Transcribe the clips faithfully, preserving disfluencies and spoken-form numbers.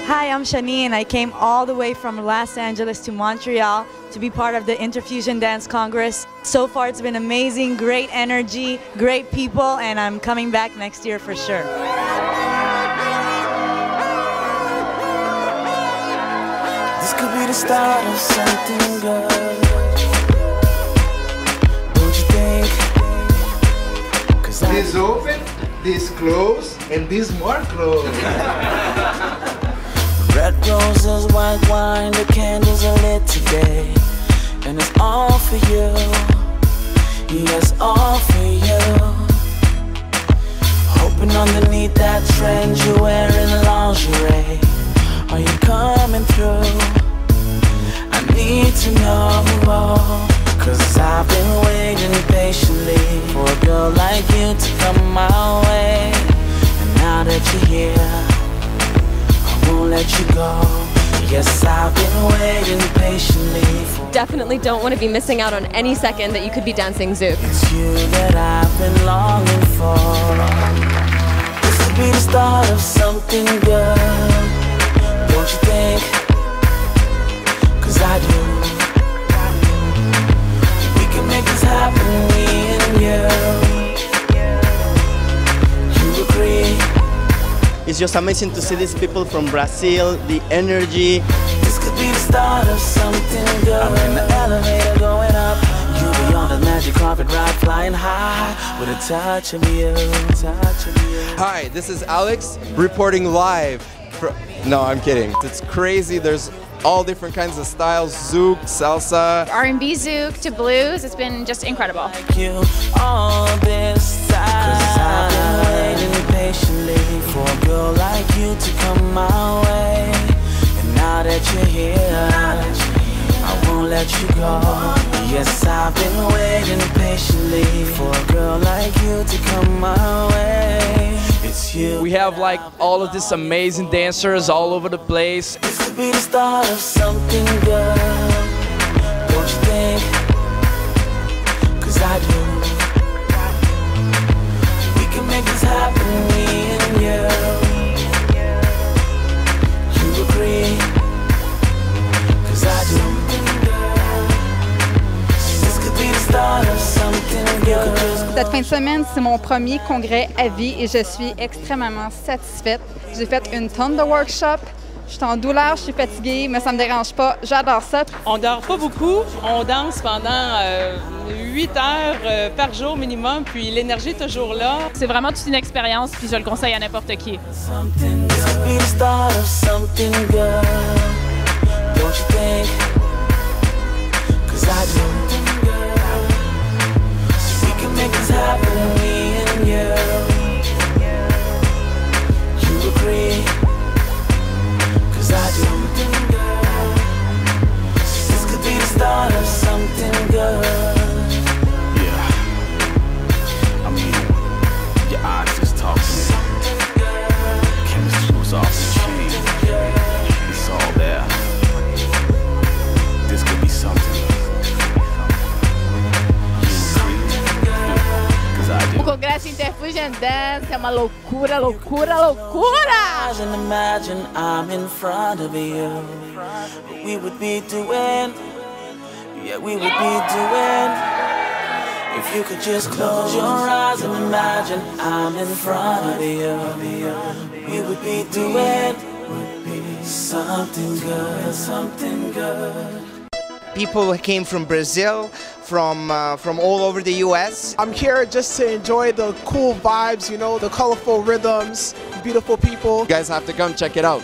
Hi, I'm Shani and I came all the way from Los Angeles to Montreal to be part of the Interfusion Danse Congress. So far it's been amazing, great energy, great people, and I'm coming back next year for sure. This could be the start of something good, don't you think? Cause this open, this close, and this more close. Red roses, white wine, the candles are lit today, and it's all for you, yes, all for you. Hoping underneath that trend you're wearing lingerie, are you coming through? I need to know, cause I've been waiting patiently for a girl like you to come my way, and now that you're here, won't let you go. Yes, I've been waiting patiently for. Definitely don't want to be missing out on any second that you could be dancing Zouk. It's you that I've been longing for. This could be the start of something good, don't you think? Cause I do. We can make this happen, me and you. You agree? It's just amazing to see these people from Brazil, the energy. This could be the start of something good. I'm in the elevator going up. You be on the magic carpet ride, flying high with a touch of you, touch of you. Hi, this is Alex reporting live. For, no, I'm kidding. It's crazy. There's all different kinds of styles, Zouk, salsa, R and B Zouk to blues. It's been just incredible. Like you all this time. Cause I've been waiting patiently for a girl like you to come my way, and now that you're here, I won't let you go. Yes, I've been waiting patiently for a girl like you to come my way. It's you. We have like all of these amazing dancers all over the place. This could be the start of something good, don't you think? Cause I do. We can make this happen, me and you. You agree? Cause I do. This could be the start of something good. Cette fin de semaine, c'est mon premier congrès à vie et je suis extrêmement satisfaite. J'ai fait une tonne de workshops. Je suis en douleur, je suis fatiguée, mais ça me dérange pas. J'adore ça. On dort pas beaucoup. On danse pendant euh, huit heures euh, par jour minimum, puis l'énergie est toujours là. C'est vraiment toute une expérience, puis je le conseille à n'importe qui. Congresso Interfusion Danse é uma loucura, loucura, loucura! Imagine I'm in front of you. What we would be doing, yeah, we would be doing. If you could just close your eyes and imagine I'm in front of you, we would be doing something good, something good. People came from Brazil, from uh, from all over the U S I'm here just to enjoy the cool vibes, you know, the colorful rhythms, beautiful people. You guys have to come check it out.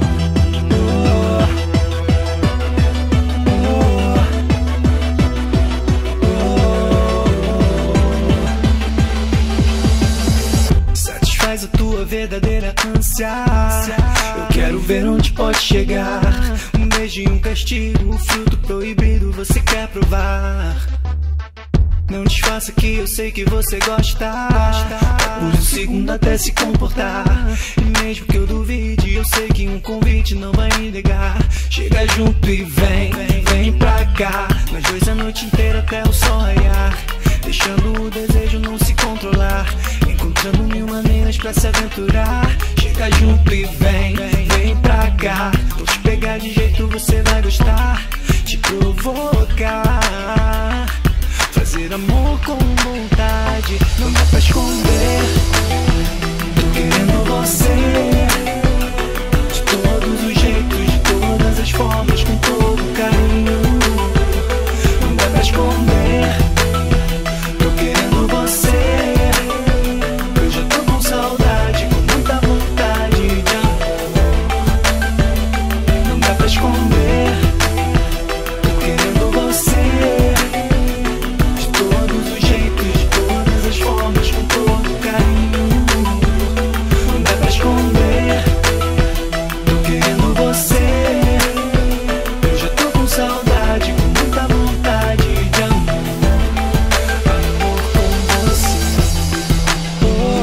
Satisfaz a tua verdadeira ânsia. Eu quero ver onde pode chegar. Um beijo e um castigo, o fruto proibido você quer provar. Não disfarça que eu sei que você gosta. Por um segundo até se comportar. E mesmo que eu duvide, eu sei que um convite não vai me negar. Chega junto e vem, vem pra cá. Nós dois a noite inteira até o sol raiar. Deixando o desejo não se controlar. Encontrando mil maneiras pra se aventurar. Chega junto e vem, vem pra cá. devagar. Vou te pegar de jeito você vai gostar. Te provocar, fazer amor com vontade. Não dá pra esconder, tô querendo você. De todos os jeitos, de todas as formas, com todo carinho. Não dá pra esconder, tô querendo você. Eu já tô com saudade, com muita vontade de amor. Não dá pra esconder, tô querendo você. De todos os jeitos, de todas as formas, com todo carinho. Não dá pra esconder, tô querendo você. Eu já tô com saudade, com muita vontade de amor. Amor com você. Oh,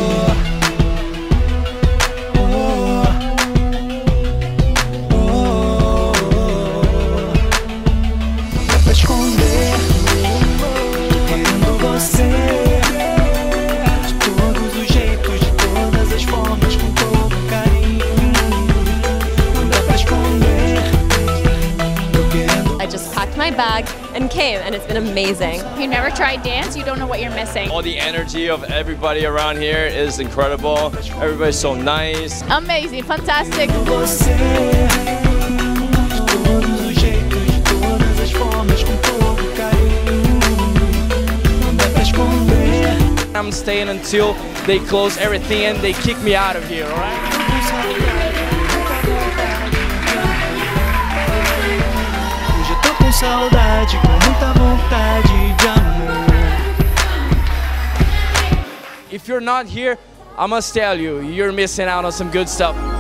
oh, oh, oh. Não dá pra esconder, tô querendo você. De todos os jeitos, de todas as formas, com todo carinho. Não dá pra esconder, tô querendo. I just packed my bag and came, and it's been amazing. If you never tried dance, you don't know what you're missing. All the energy of everybody around here is incredible. Everybody's so nice. Amazing, fantastic. Você, de todos os jeitos, de todas as formas, com todo carinho. Não dá pra esconder. I'm staying until they close everything and they kick me out of here, alright? Eu já tô com saudade, com muita vontade de amor. If you're not here, I must tell you, you're missing out on some good stuff.